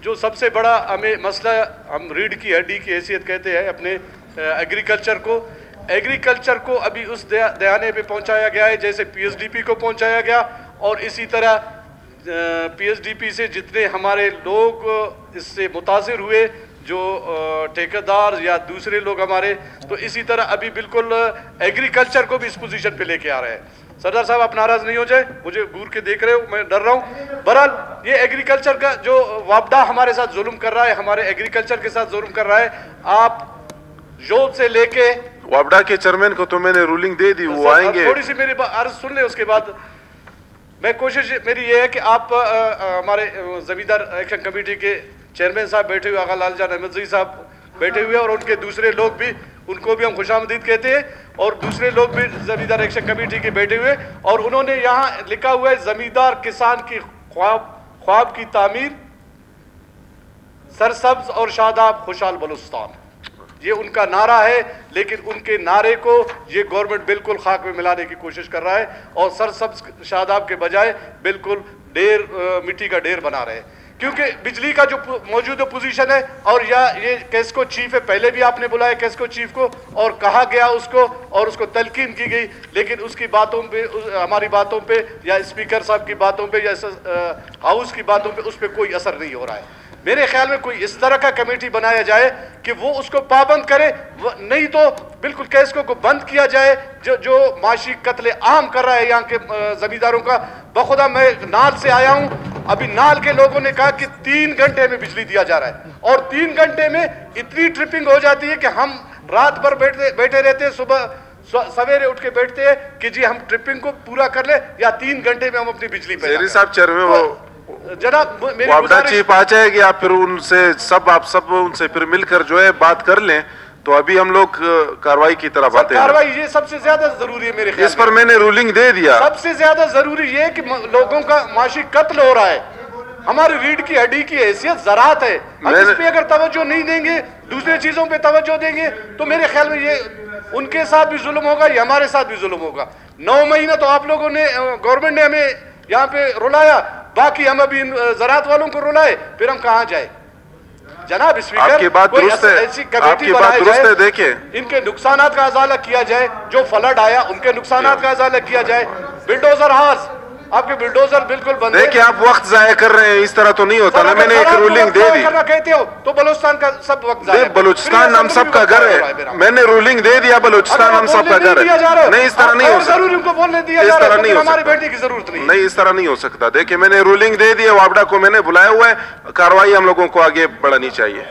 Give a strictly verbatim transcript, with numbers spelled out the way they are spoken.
جو سب سے بڑا ہمیں مسئلہ ہم ریڑھ کی ہڈی کی حیثیت کہتے ہیں اپنے ایگریکلچر کو ایگریکلچر کو ابھی اس دیانے پہ پہنچایا گیا ہے جیسے پی ایس ڈی پی کو پہنچایا گیا، اور اسی طرح پی ایس ڈی پی سے جتنے ہمارے لوگ اس سے متاثر ہوئے جو ٹھیکیدار یا دوسرے لوگ ہمارے، تو اسی طرح ابھی بالکل ایگریکلچر کو بھی اس پوزیشن پہ لے کے آ رہے ہیں۔ سردار صاحب آپ ناراض نہیں ہو جائے، مجھے گور کے دیکھ رہے ہو، میں ڈر رہا ہوں۔ بہرحال یہ ایگریکلچر کا جو وابڈا ہمارے ساتھ ظلم کر رہا ہے، ہمارے ایگریکلچر کے ساتھ ظلم کر رہا ہے، آپ جوب سے لے کے وابڈا کے چیئرمین کو تو میں نے رولنگ دے دی، وہ آئیں گے۔ تھوڑی سی میری عرض سن لیں، اس کے بعد میں کوشش میری یہ ہے کہ آپ ہمارے زمیندار ایکشن کمیٹی کے چیئرمین صاحب بیٹھے ہوئے، آغا لال جان احمد زئی صاحب بیٹھے ہوئے، اور ان کے دوسرے لوگ بھی، ان کو بھی ہم خوش آمدید کہتے ہیں، اور دوسرے لوگ بھی زمیندار ایکشن کمیٹی کے بیٹھے ہوئے، اور انہوں نے یہاں لکھا ہوا ہے زمیندار کسان کی خواب خواب کی تعمیر، سرسبز اور شاداب خوشحال بلوچستان، یہ ان کا نعرہ ہے، لیکن ان کے نعرے کو یہ گورنمنٹ بالکل خاک میں ملانے کی کوشش کر رہا ہے، اور سرسبز شاداب کے بجائے بالکل ڈیر مٹی کا ڈیر بنا رہے ہیں، کیونکہ بجلی کا جو موجودہ پوزیشن ہے، اور یا یہ کیسکو چیف ہے، پہلے بھی آپ نے بلایا کیسکو چیف کو اور کہا گیا اس کو اور اس کو تلقین کی گئی، لیکن اس کی باتوں پہ، ہماری باتوں پہ یا اسپیکر صاحب کی باتوں پہ یا ہاؤس کی باتوں پہ اس پہ کوئی اثر نہیں ہو رہا ہے۔ میرے خیال میں کوئی اس طرح کا کمیٹی بنایا جائے کہ وہ اس کو پابند کرے، نہیں تو بالکل کیسکو کو بند کیا جائے، جو جو معاشی قتل عام کر رہا ہے یہاں کے زمینداروں کا۔ بخدا میں نال سے آیا ہوں، ابھی نال کے لوگوں نے کہا کہ تین گھنٹے میں بجلی دیا جا رہا ہے، اور تین گھنٹے میں اتنی ٹرپنگ ہو جاتی ہے کہ ہم رات بھر بیٹھے بیٹھے رہتے ہیں، صبح سویرے اٹھ کے بیٹھتے ہیں کہ جی ہم ٹرپنگ کو پورا کر لیں یا تین گھنٹے میں ہم اپنی بجلی پیدا کریں۔ صاحب چیئرمین وہ جناب وابڈا چیف آ جائے گی، آپ پھر ان سے سب آپ سب ان سے پھر مل کر جو ہے بات کر لیں، تو ابھی ہم لوگ کاروائی کی طرف آتے ہیں۔ کاروائی یہ سب سے زیادہ ضروری ہے میرے خیال میں، اس پر میں نے رولنگ دے دیا۔ سب سے زیادہ ضروری یہ کہ لوگوں کا معاشی قتل ہو رہا ہے، ہماری ریڑھ کی ہڈی کی حیثیت زراعت ہے، ہم اس پہ اگر توجہ نہیں دیں گے، دوسرے چیزوں پہ توجہ دیں گے، تو میرے خیال میں یہ ان کے ساتھ بھی ظلم ہوگا، یہ ہمارے ساتھ بھی ظلم ہوگا۔ نو مہینہ تو آپ لوگوں نے، گورنمنٹ نے ہمیں یہاں پہ رلایا، باقی ہم ابھی زراعت والوں کو رلائے، پھر ہم کہاں جائیں؟ جناب اسپیکر، آپ کی بات درست ہے، آپ کی بات درست ہے، دیکھیں ان کے نقصانات کا ازالہ کیا جائے، جو فلڈ آیا ان کے نقصانات کا ازالہ کیا جائے۔ بلڈوزر ہاس، آپ کے بلڈوزر بالکل بند ہے۔ دیکھیں آپ وقت ضائع کر رہے ہیں، اس طرح تو نہیں ہوتا نا، میں نے ایک رولنگ دے دی۔ کہتے ہو تو بلوچستان کا سب وقت ضائع، بلوچستان ہم سب کا گھر ہے، میں نے رولنگ دے دیا، بلوچستان ہم سب کا گھر ہے، نہیں اس طرح نہیں ہو سکتا، ضرور ان کو بولنے دیا جا رہا ہے، ہمارے بیٹھنے کی ضرورت نہیں، نہیں اس طرح نہیں ہو سکتا۔ دیکھیں میں نے رولنگ دے دی ہے، وابڈا کو میں نے بلایا ہوا ہے، کاروائی ہم لوگوں کو آگے بڑھانی چاہیے۔